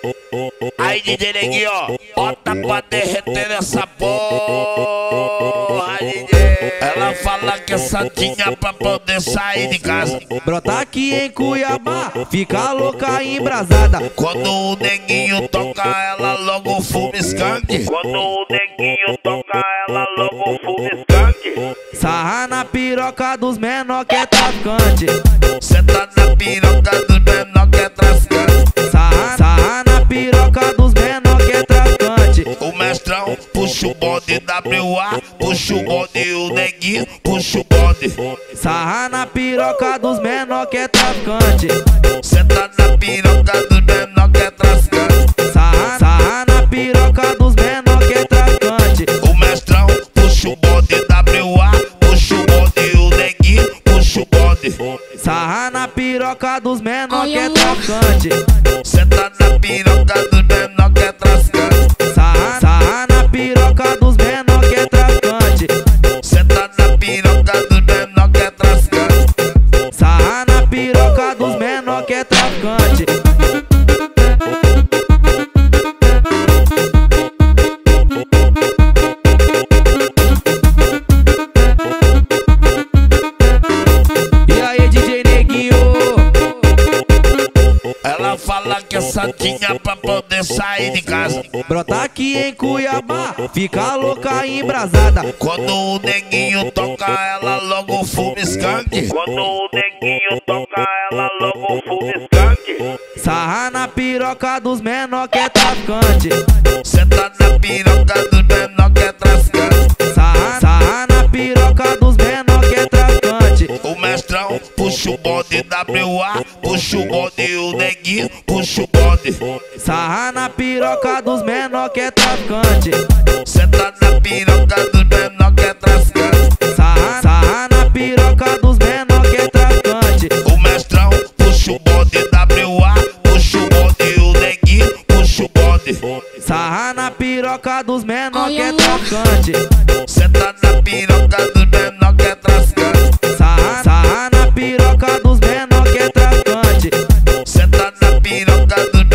Aí DJ Neguinho, bota pra derreter essa porra, DJ. Ela fala que é santinha pra poder sair de casa. Brota aqui em Cuiabá, fica louca e embrasada. Quando o Neguinho toca, ela logo fuma skunk. Quando o Neguinho toca, ela logo fuma skunk. Sarra na piroca dos menor que é traficante. Senta na piroca dos menor que é traficante. Sarra na piroca dos menor que é traficante. O mestrão puxa o bonde WA, puxa o bonde, o Neguinho puxa o bonde. Sarra na piroca dos menor que é traficante. Senta na piroca dos menor que é traficante. Sarra na piroca dos menor que é traficante. O mestrão puxa o bonde WA, puxa o bonde, o Neguinho puxa o bonde. Sarra na piroca dos menor que é traficante. Senta na piroca dos menor que é traficante. Sarra na piroca dos menor que é traficante. Senta na piroca dos menor que é traficante. Sarra na piroca dos menor que é traficante. E aí, DJ Neguinho? Ela fala que é santinha pra poder sair de casa. Brota aqui em Cuiabá, fica louca e embrasada. Quando o Neguinho toca, ela logo fuma skunk. Quando o Neguinho toca, ela logo fuma skunk. Sarra na piroca dos menor que é traficante. Senta na piroca dos menor que é traficante. Sarra na piroca dos menor que é traficante. O mestrão puxa o bonde WA, puxa o bonde, o Neguinho puxa o bonde. Sarra na piroca dos menor que é traficante. Senta na piroca dos menor que é traficante. Sarra na piroca dos menor que é traficante. O mestrão puxa o bonde WA, puxa o bonde, o Neguinho puxa o bonde. Sarra na piroca dos menor que é traficante. Senta na piroca dos menor que é traficante. Sarra na piroca dos menor que é traficante. Senta na piroca dos